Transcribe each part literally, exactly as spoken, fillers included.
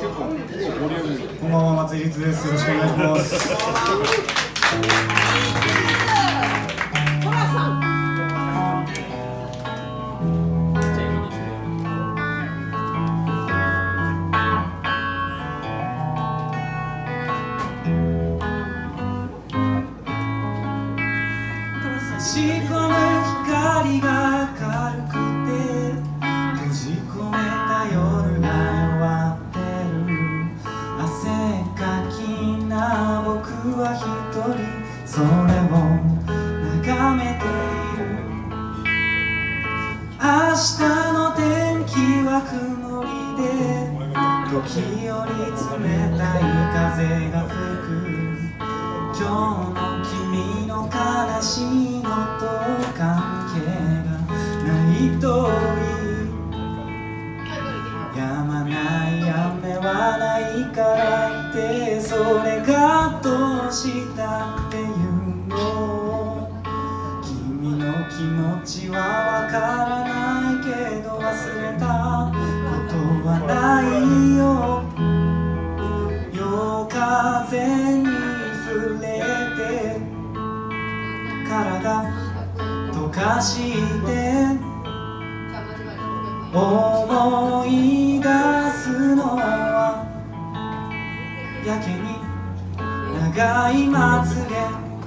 こんばんは、松井律です。よろしくお願いします。差し込む光が軽くて閉じ込めた夜が弱ってる。汗かきな僕は一人それを眺めている。明日の天気は曇りで時折冷たい風が吹く。今日の君の悲しいのと関係がないといい。止まない雨はないからってそれがどうしたっていうの。君の気持ちはわからないけど忘れたことはないよ。夜風に触れて体溶かして思い出すのはやけに長いまつげ。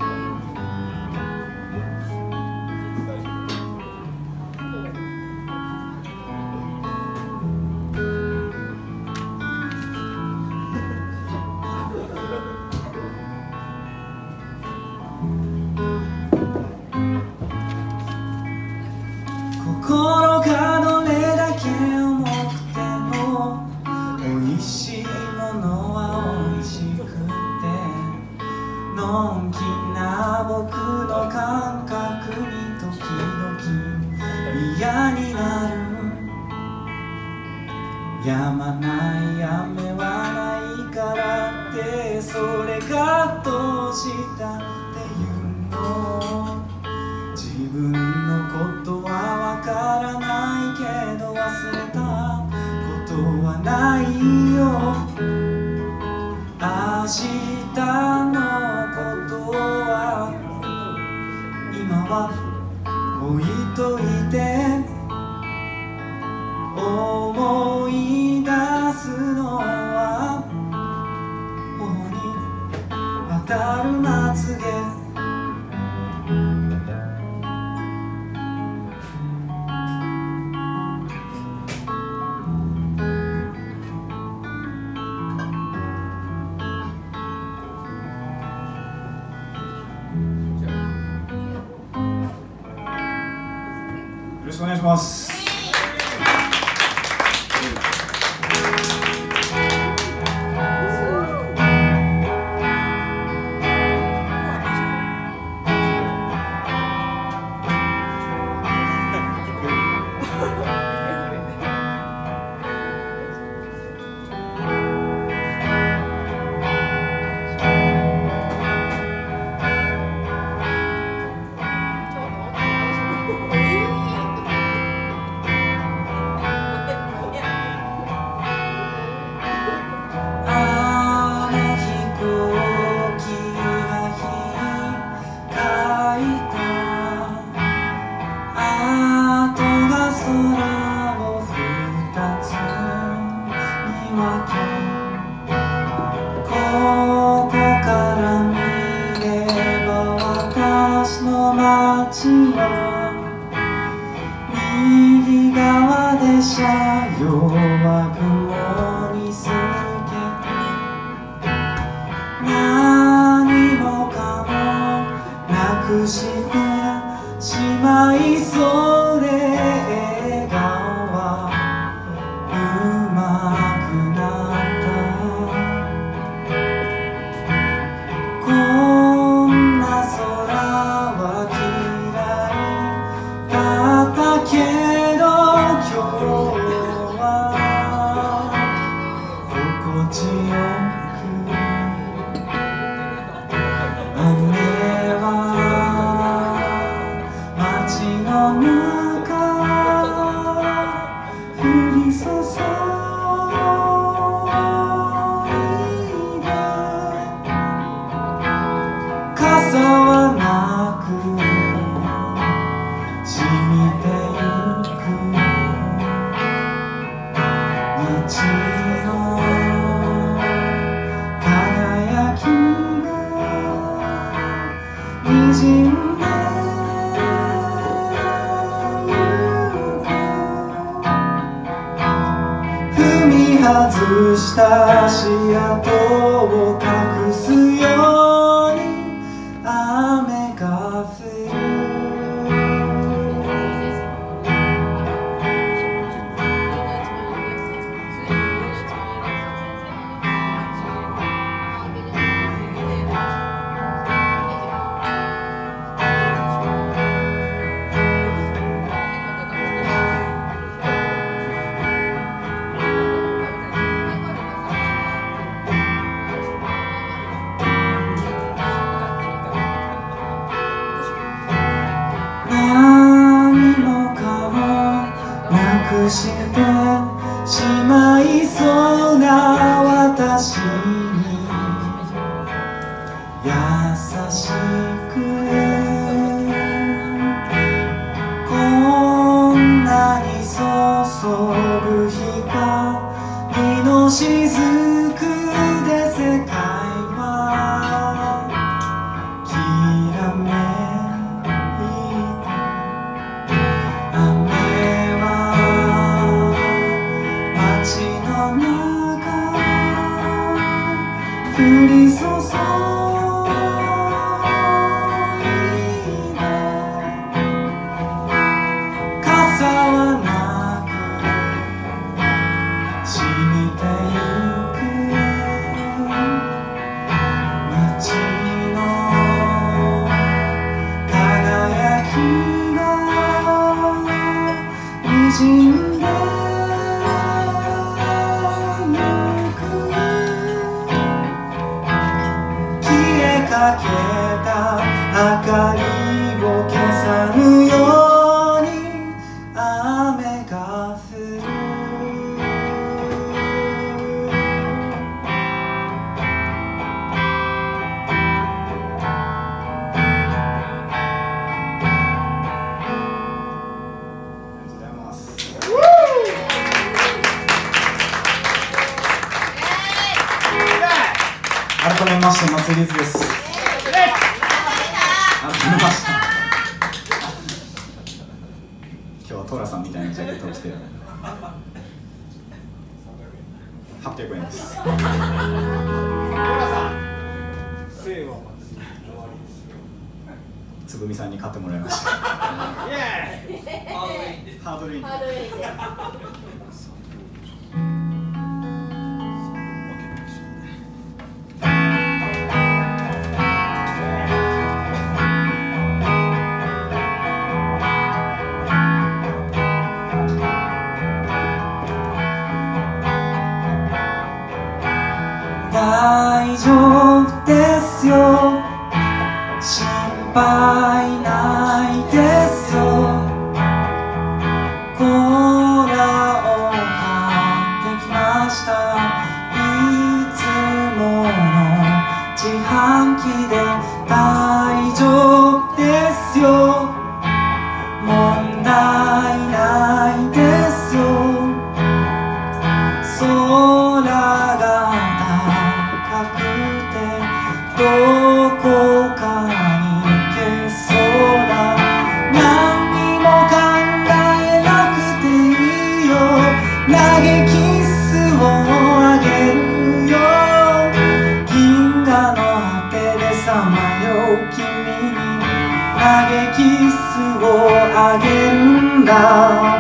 心がどれだけ重くても美味しいものは美味しくてのんきな僕の感覚に時々嫌になる。止まない雨はないからってそれがどうしたっていうの。自分のことはわからないけど忘れたことはないよ。明日のことは今は置いといて思い出すのは頬に渡るまつげ。よろしくお願いします。右側で車両は雲に透けて何もかもなくしてしまいそうで笑顔はうまくなった。こんな空は嫌いだったけど今日は街の輝きがにじんでゆく踏み外した足跡を隠すように雨が降るしてしまいそうな私に優しくこんなに注ぐ光の雫で世界はきらめいて雨降り注いで傘はなく染みてゆく街の輝きがにじんでかけた明かりを消さぬように雨が降る改めまして松井律です。改めまして今日はトラさんみたいなジャケットを着てはっぴゃくえんです。トラさんつぐみさんに買ってもらいました。ハードルイン大丈夫ですよ心配ないですよコーラを買ってきましたいつもの自販機で大丈夫ですよ問題ないですよ空がどこかに行けそうだ何にも考えなくていいよ投げキッスをあげるよ銀河の果てでさまよう君に投げキッスをあげるんだ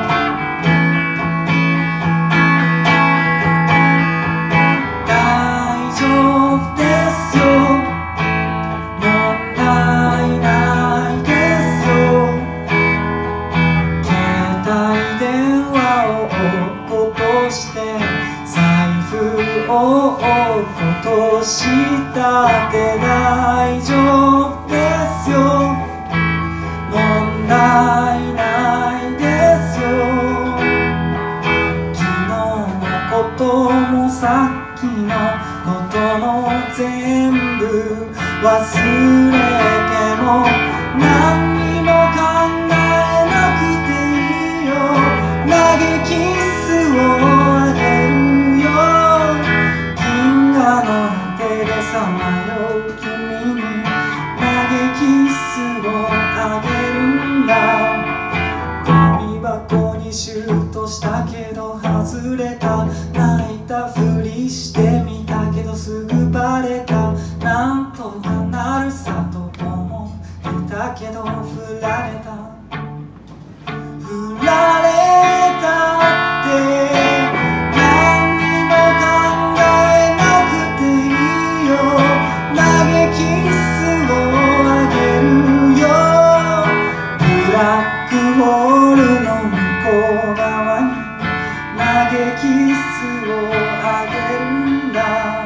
を追うことしたって大丈夫ですよ問題ないですよ昨日のこともさっきのことも全部忘れても何にも考えなくていいよ投げキッスをあげるたふりしてみたけどすぐバレた。なんとかなるさと思ってたけど振られた。振られたって何にも考えなくていいよ。投げキスをあげるよ。ブラックホールの向こう側に投げキスをあげるんだ。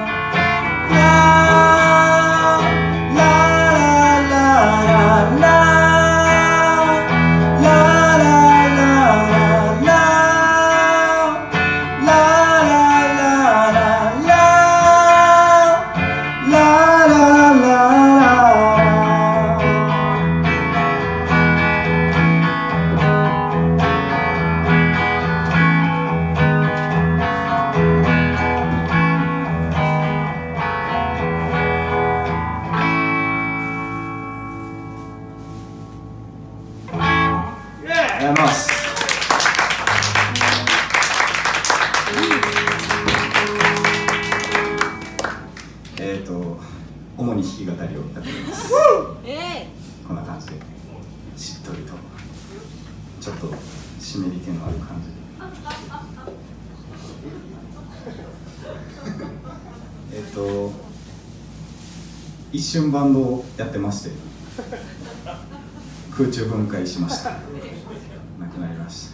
ありがとうございます。えっと主に弾き語りをやっております。こんな感じでしっとりとちょっと湿り気のある感じでえっと一瞬バンドをやってまして空中分解しました。亡くなりました。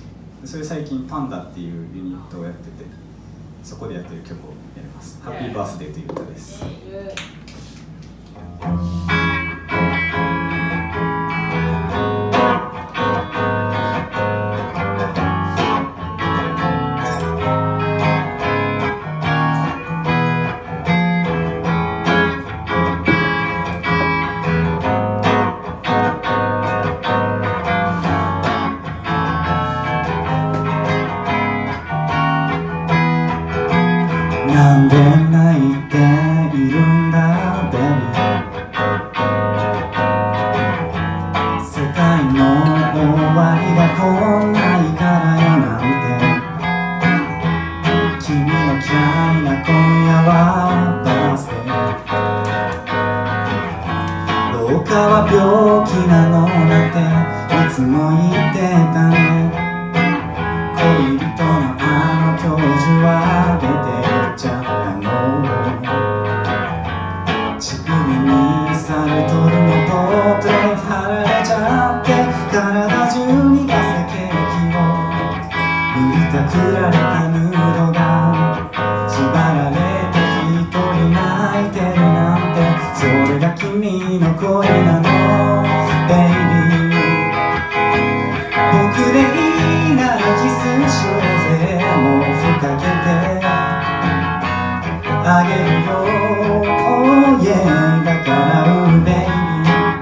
それ最近パンダっていうユニットをやってて、そこでやってる曲をやります。ハッピーバースデーという歌です。なんで泣いているんだベビー。世界の終わりが来ないからよなんて。君の嫌いな今夜はバースデー。廊下は病気なのなんていつも言ってたね。恋人のあの教授は出てちゃったの。乳首にサルトルのポートレート貼られちゃって、体中に汗ケーキを塗りたくられたヌードが縛られて一人泣いてるなんて。それが君の恋なのベイビー。僕でいいならキスしようぜ。もうふかけてあげるよ、oh yeah。 だからうんベイビー。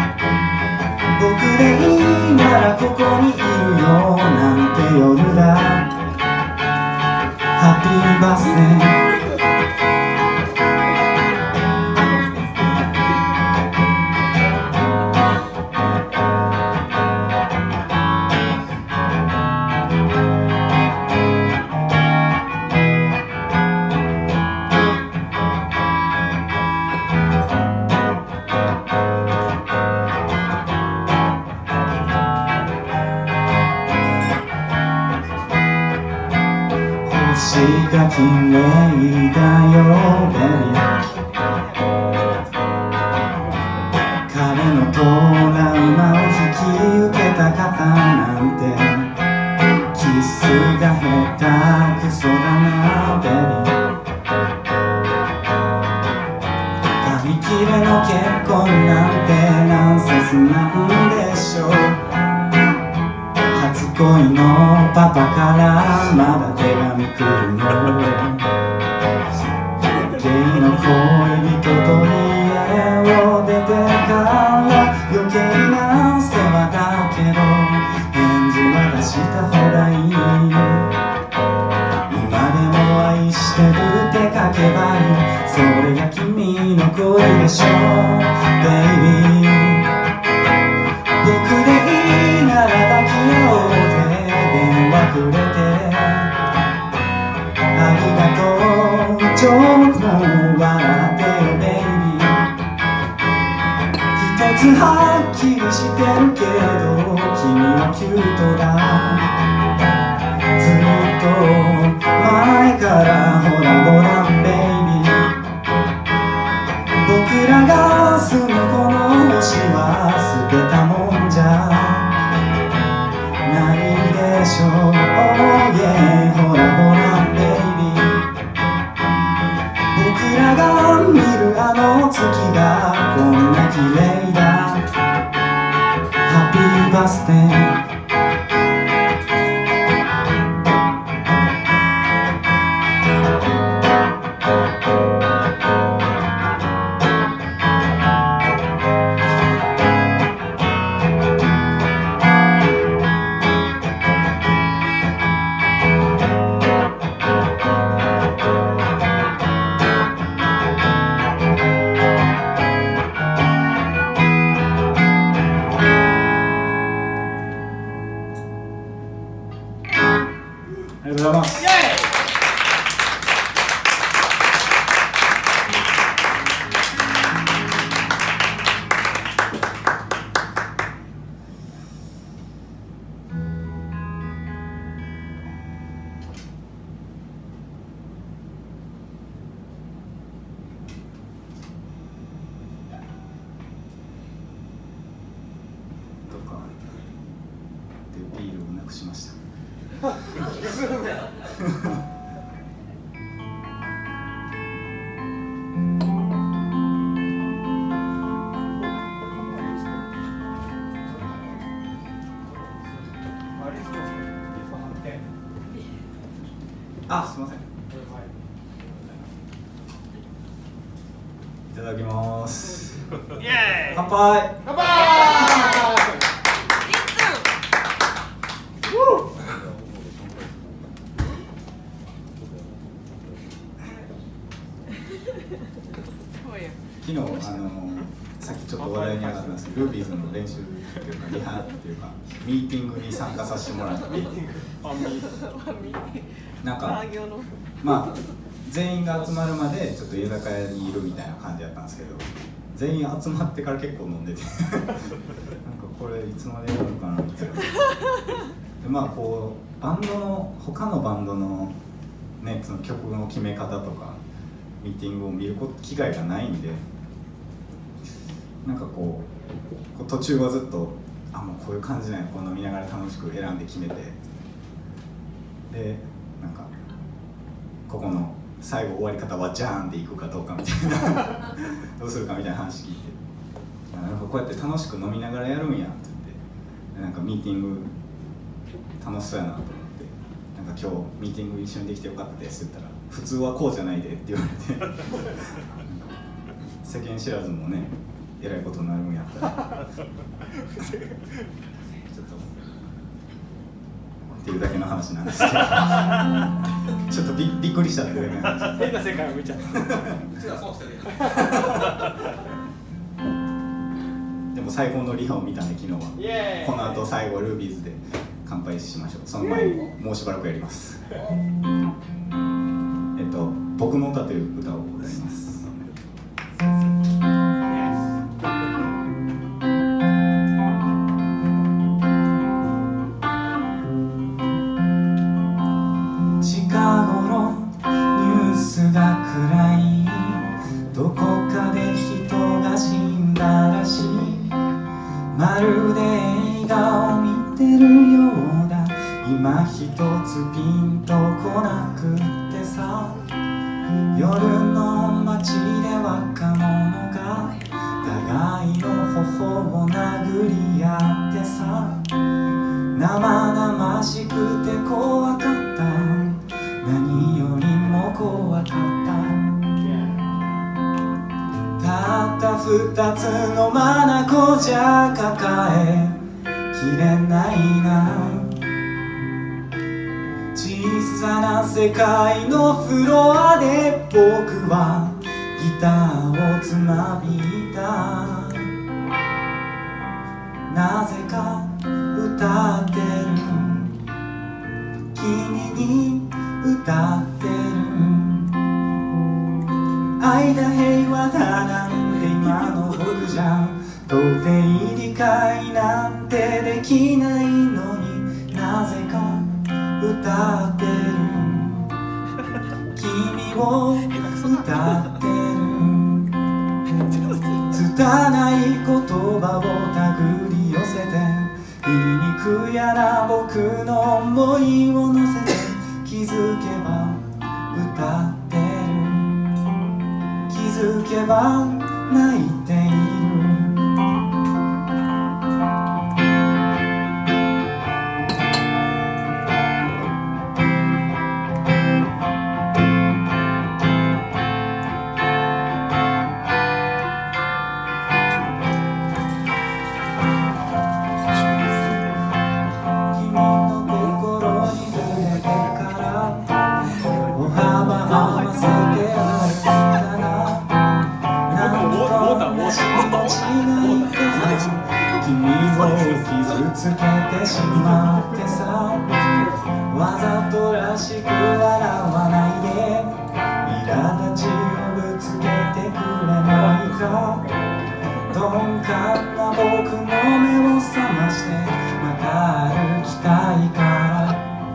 僕でいいならここにいるよなんて夜だ。ハッピーバースデー。星が綺麗だよベビー。彼のトラウマを引き受けた方なんて。キスが下手くそだなベビー。紙切れの結婚なんてナンセンスなんでしょう。初恋のパパからまだ手紙来るの。ゲイの恋人と家を出てから余計な世話だけど返事は出した方がいい。今でも愛してるって書けばいい。それが君の恋でしょベイビー。僕でいいなら抱き合おうぜ。電話くれてありがとうつはっきりしてるけど君はキュートだ。ずっと前からほらごらんベイビー、僕らが住むこの星は捨てたもんじゃないでしょう。 Oh yeah ほらごらんベイビー、僕らが見るあの月がこんな綺麗だ。ハッピーバースデー。ありがとうございます。どっかでビールをなくしました。あ、すみません。いただきます。イエーイ。乾杯。乾杯。昨日あのさっきちょっと話題に上がったんですけど、ルービーズの練習っていうかリハっていうかミーティングに参加させてもらって、なんかまあ全員が集まるまでちょっと居酒屋にいるみたいな感じだったんですけど、全員集まってから結構飲んでてなんかこれいつまでやるのかなみたいな。でまあこうバンドの他のバンドのねその曲の決め方とかミーティングを見る機会がないんで、なんかこう、こう途中はずっとあもうこういう感じなんや、こう飲みながら楽しく選んで決めて、でなんかここの最後終わり方はジャーンでいくかどうかみたいなどうするかみたいな話聞いて、なるほどこうやって楽しく飲みながらやるんやって言って、なんかミーティング楽しそうやなと思って、なんか今日ミーティング一緒にできてよかったですって言ったら、普通はこうじゃないでって言われて世間知らずもねえらいことになるんやったらちょっとっていうだけの話なんですけどちょっと び, びっくりしたっていうね変な世界を見ちゃったでも最高のリハを見たんで昨日はこの後最後ルービーズで乾杯しましょう。その前にもうしばらくやりますえっと「僕の歌」という歌を歌います。近頃ニュースが暗い、どこかで人が死んだらしい、まるで映画を見てるようだ、今一つピンとこなくってさ、夜の街で若者が互いの頬を殴り合ってさ、生々しくて怖かった、何よりも怖かった、たった二つの眼じゃ抱えきれないな、小さな世界のフロアで僕はギターをつまびいた、なぜか歌ってる、君に歌ってる、愛だ平和だなんて今の僕じゃ到底理解なんてできないのになぜか歌ってる君を歌ってる拙い言葉を手繰り寄せて皮肉やな僕の想いを乗せて気づけば歌ってる気づけば泣いている傷つけてしまってさわざとらしく笑わないで苛立ちをぶつけてくれないか鈍感な僕の目を覚ましてまた歩きたいから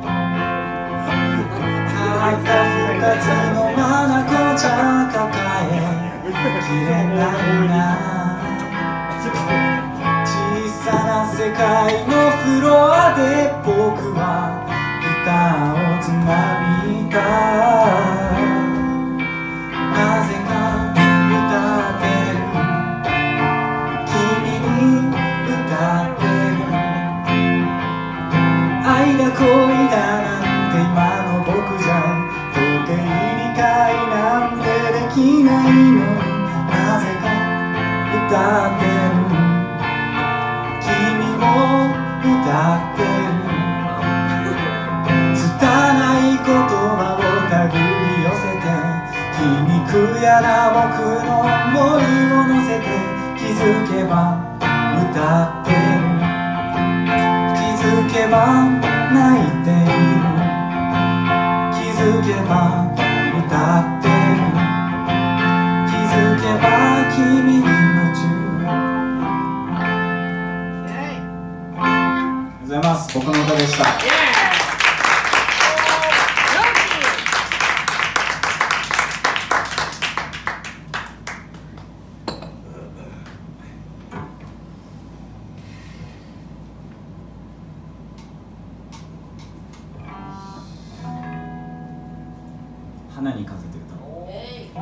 たった二つの眼茶抱えきれないな小さな世界のフロアで僕はギターをつまみたなぜか歌ってる君に歌ってる愛だ恋だなんて今の僕じゃ到底理解なんてできないのなぜか歌ってる歌ってる拙い言葉を手繰り寄せて皮肉やな僕の想いを乗せて気づけば歌ってる気づけば泣いている気づけば歌ってる気づけば君に夢中ございます。僕の歌でした。花に風という歌を。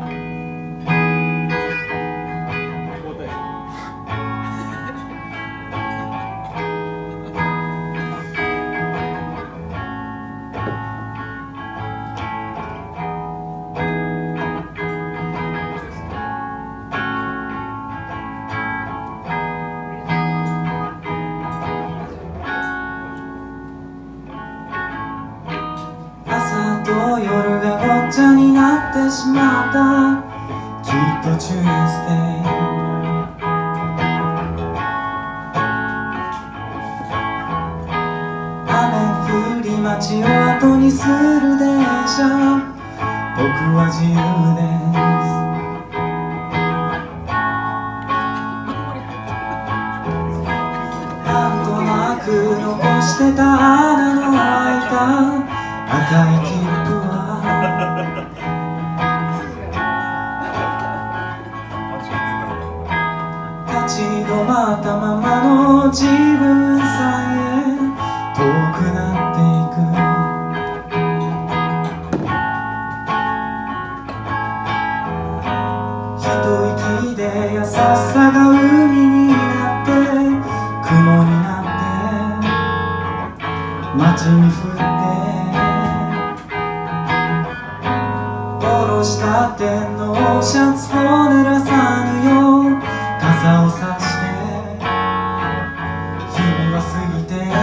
朝と夜がごっちゃになってしまったきっとチュースデー雨降り街を後にする電車僕は自由ですなんとなく残してた穴の開いた赤い切符は立ち止まったままの自分さえ遠くなっていく一息で優しさが海になって雲になって街に降って下ろしたてのシャツを濡らさぬよう傘をさして日々は過ぎて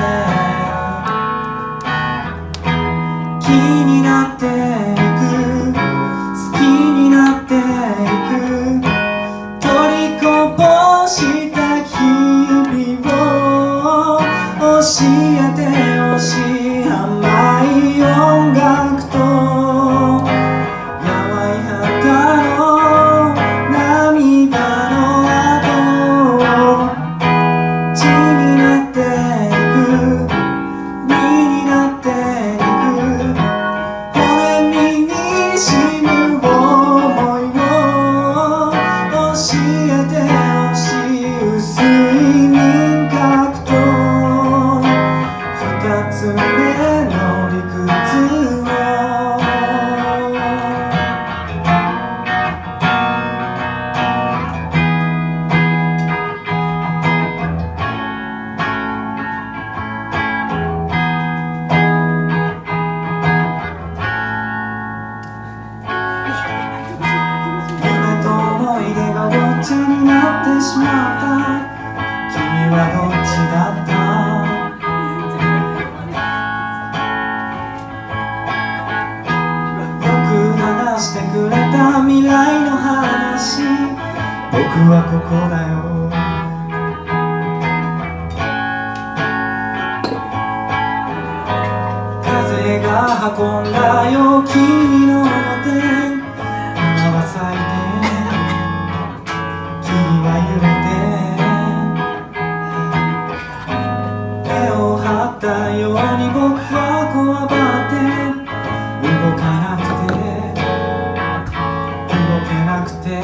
気になっていく好きになっていく取りこぼした日々を教えてほしい甘い音楽と涙の後はちゃになってしまった。君はどっちだった？よく話してくれた未来の話、僕はここだよ。風が運んだよ君の手、花は咲いて木は揺れて、目を張ったように僕はこわばって動かなくて動けなくて、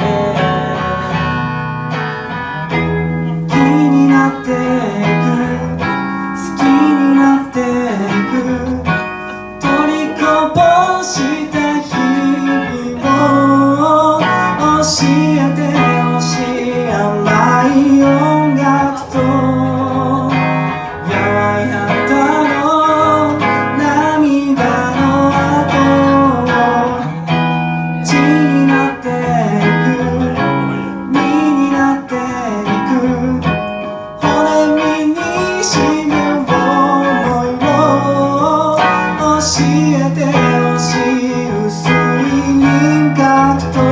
気になっていく、好きになっていく、取りこぼした日々を教えてほしい。甘い音楽とやわやかの涙の跡を、血になっていく、身になっていく、骨身に染む想いを教えてほしい。薄い輪郭と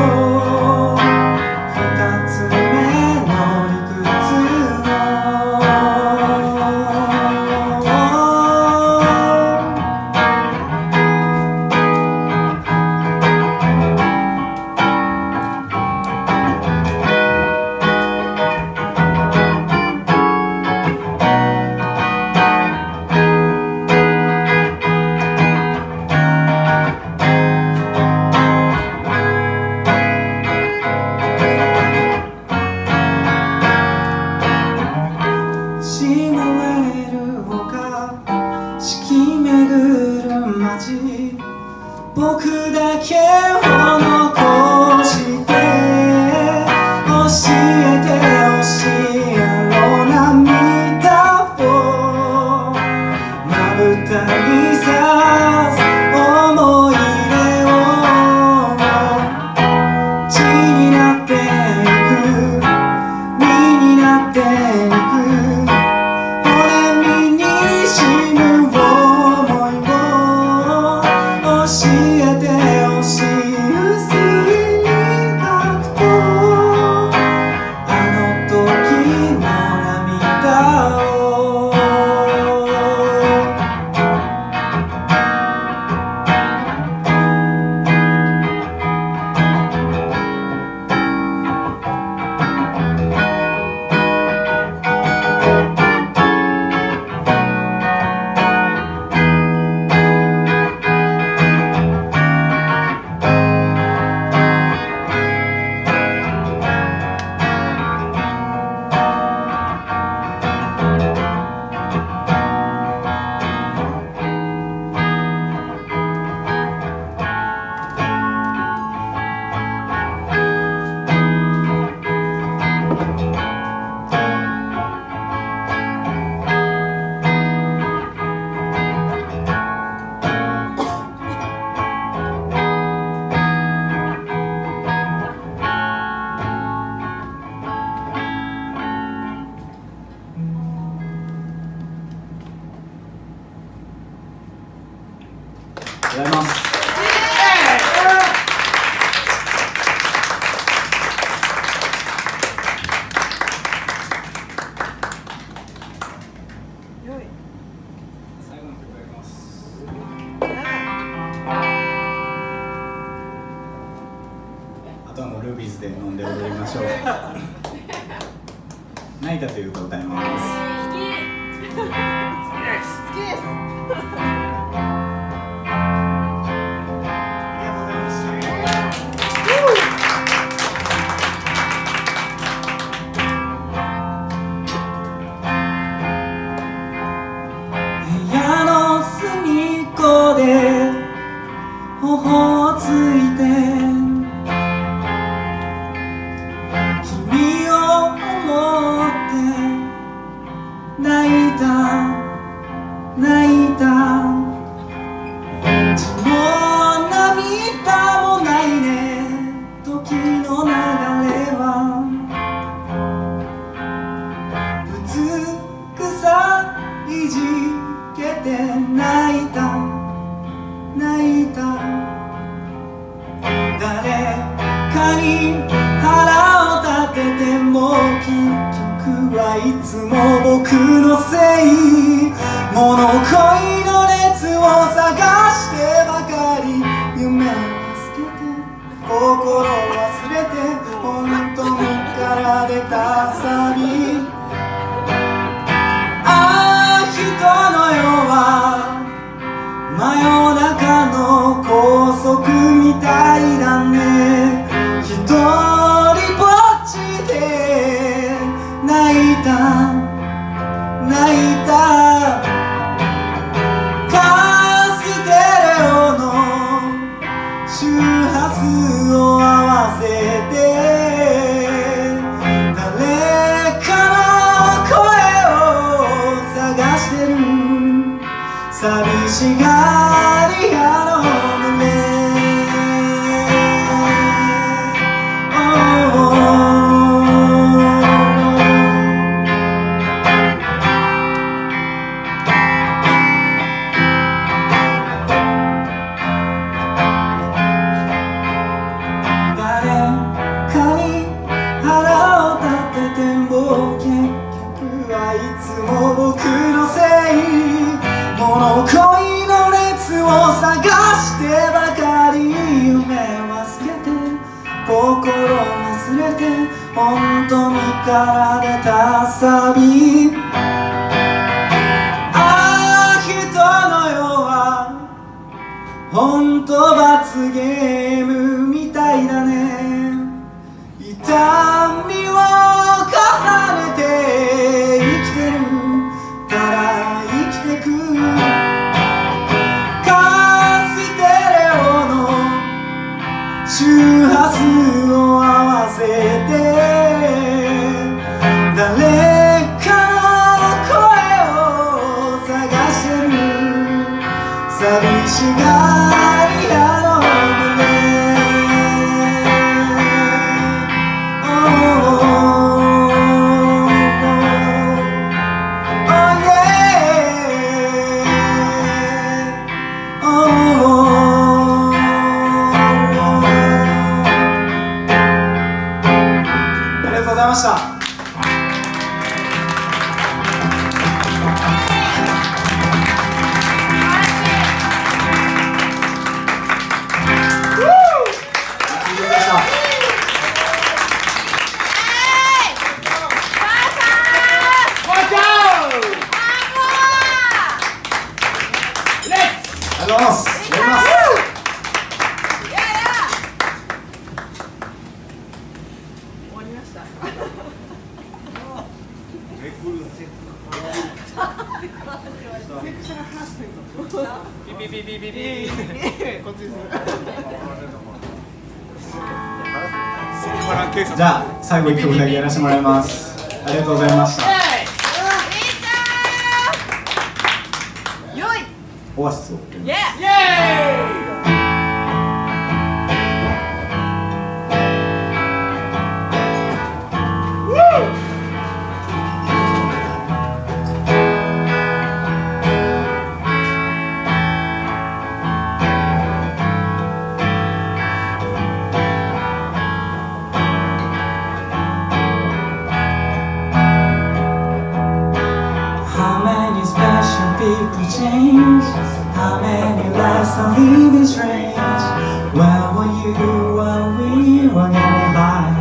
二つ目の理屈のしまえる丘、四季巡る街、僕だけを残して教えてほしい。あの涙をまぶたにさす思い出を、血になっていく、身になっていく、骨身に染む想いを教えてほしい。薄い輪郭とあの時の涙を、ありがとうございます。最後の曲やります。あとはもうルビーズで飲んで踊りましょう。泣いたという歌を歌います。好き。好きです。好きです。頬をついて君を思って泣いた泣いたかに腹を立てても結局はいつも僕のせい。物恋の熱を探してばかり、夢をつけて心を忘れて、本当にから出たサビ。ああ人の世は真夜中の高速みたいだね。一人ぼっちで泣いた泣いた。カステレオの周波数を合わせて、誰かの声を探してる。寂しがり屋の胸。僕のせい。物恋の熱を探してばかり、夢忘れて心忘れて、本当にから出たサビ。ああ人の世は本当罰ゲームみたいだね。痛みを重ねて生きてるから生きてく。カステレオの周波数を合わせて、誰かの声を探してる。寂しがり屋の胸。ました。じゃあ最後いっきょくだけやらせてもらいます。ありがとうございました。オアシスを。People change. How many lives are living strange? Where were you while we were getting high?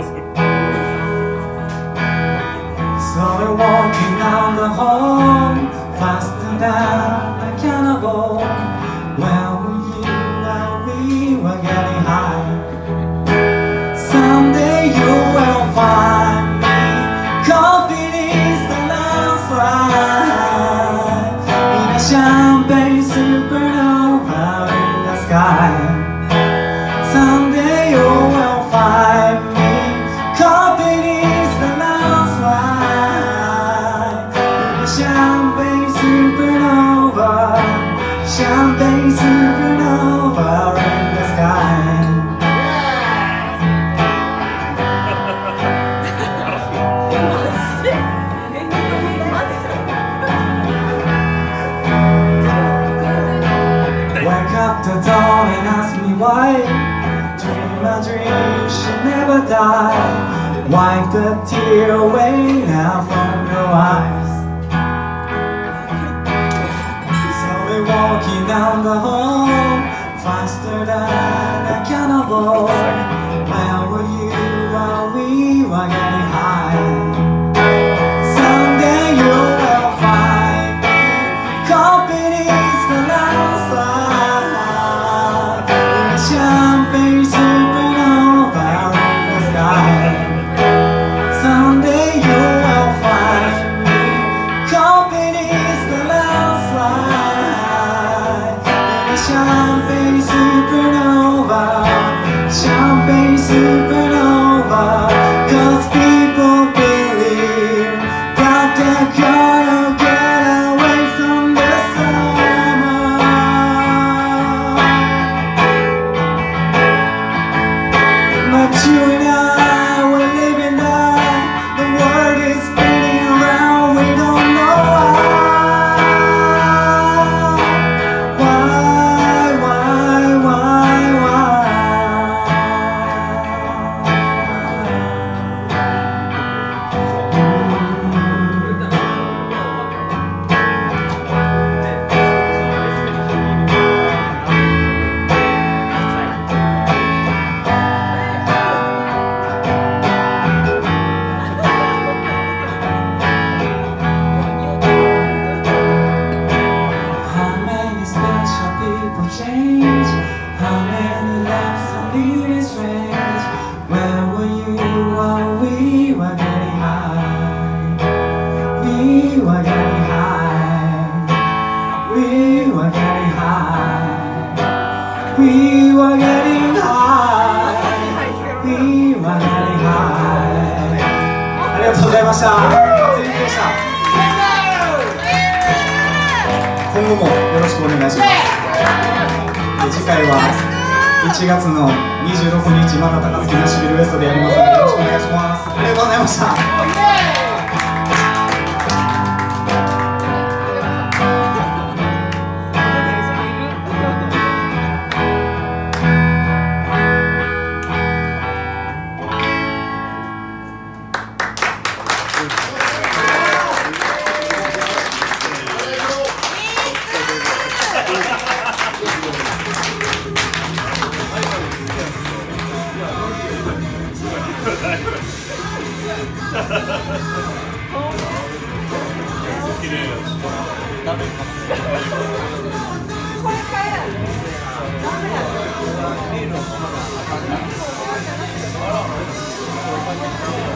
So we're walking down the hall, faster than a cannibal. Where were you while we were getting high? Someday you will find me caught beneath the landslide. Champagne supernova in the sky. Someday you will find me caught beneath the landslide. In a champagne supernova, champagne supernova in the sky. Wake up the dawn and ask me why. Dream a dream never die. Wipe the tear away now from your eyes. So we're walking down the hall, faster than a cannonball. Where were you while we were getting high? Someday you will find me. Company's the landslide. Champagne supernova in the sky. Someday you will find me. Company's the landslide. Champagne supernova. Champagne supernova. 'Cause people believe that they're gonna get away from the summer. But you and I, we're living that. The world is spinning around, we don't know why. Why, why, why, why? How many special people change? How many lives are leading strange? Where were you while we were getting high? We were getting high. We were getting high. We were getting high. We were getting high. ありがとうございました。松井でした。今後もよろしくお願いします。次回はいちがつのにじゅうろくにち、また高槻ナッシュビルウエストでやりますのでよろしくお願いします。ありがとうございました。 ダメ